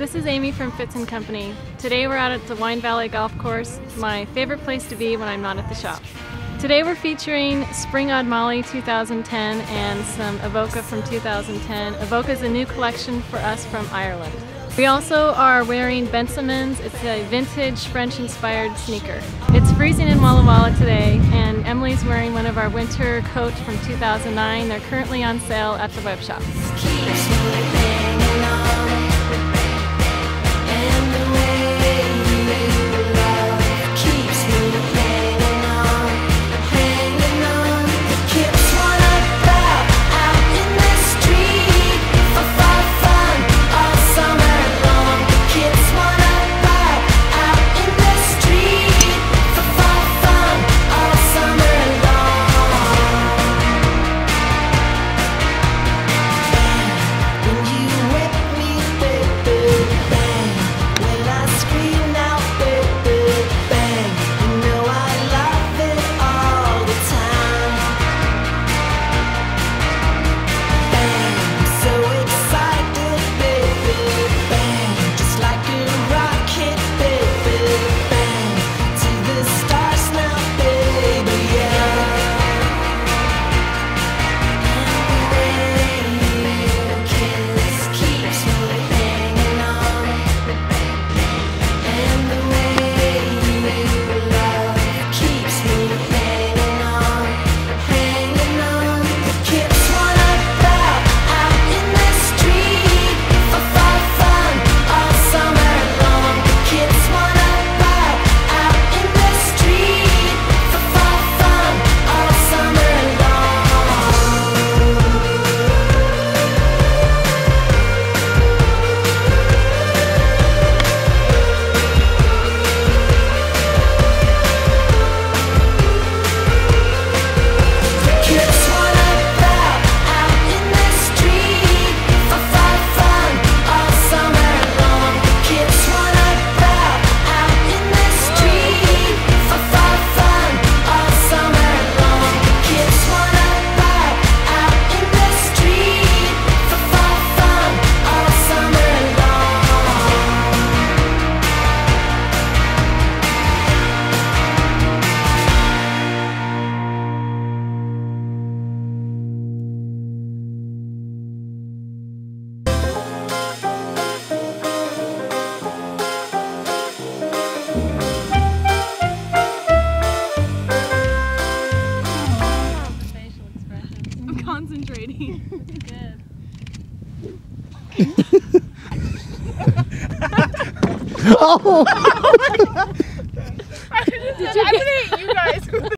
this is Amy from Fitz & Company. Today we're out at the Wine Valley Golf Course, my favorite place to be when I'm not at the shop. Today we're featuring Spring Odd Molly 2010 and some Avoca from 2010. Avoca is a new collection for us from Ireland. We also are wearing Ben Simmons. It's a vintage French-inspired sneaker. It's freezing in Walla Walla today, and Emily's wearing one of our winter coats from 2009. They're currently on sale at the web shop. Concentrating. Good. Oh! I'm gonna eat you guys.